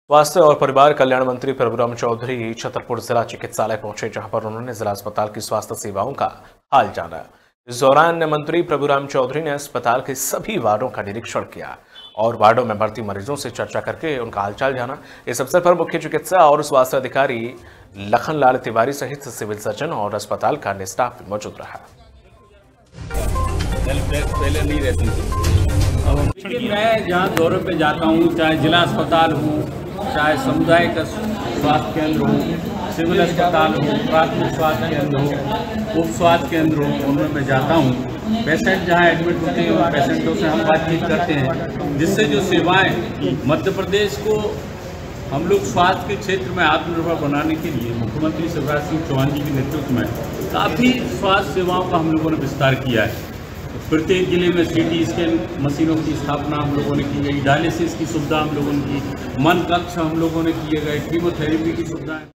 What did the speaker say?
स्वास्थ्य और परिवार कल्याण मंत्री प्रभुराम चौधरी छतरपुर जिला चिकित्सालय पहुंचे, जहां पर उन्होंने जिला अस्पताल की स्वास्थ्य सेवाओं का हाल जाना। इस दौरान मंत्री प्रभुराम चौधरी ने अस्पताल के सभी वार्डों का निरीक्षण किया और वार्डों में भर्ती मरीजों से चर्चा करके उनका हालचाल जाना। इस अवसर पर मुख्य चिकित्सा और स्वास्थ्य अधिकारी लखनलाल तिवारी सहित सिविल सर्जन और अस्पताल का अन्य स्टाफ भी मौजूद रहा। पहले नहीं रहती थी। मैं जहाँ दौरे पे जाता हूँ, चाहे जिला अस्पताल हो, चाहे सामुदायिक स्वास्थ्य केंद्र हो, सिविल अस्पताल हो, प्राथमिक स्वास्थ्य केंद्र हो, उप स्वास्थ्य केंद्र हो, उनमें मैं जाता हूँ। पेशेंट जहाँ एडमिट होते हैं उन पेशेंटों से हम बातचीत करते हैं, जिससे जो सेवाएं मध्य प्रदेश को हम लोग स्वास्थ्य के क्षेत्र में आत्मनिर्भर बनाने के लिए मुख्यमंत्री शिवराज सिंह चौहान जी के नेतृत्व में काफ़ी स्वास्थ्य सेवाओं का हम लोगों ने विस्तार किया है। प्रत्येक जिले में सीटी स्कैन मशीनों की स्थापना हम लोगों ने की गई, डायलिसिस की सुविधा हम लोगों ने की, मन कक्ष हम लोगों ने किए गए, कीमोथेरेपी की सुविधाएं।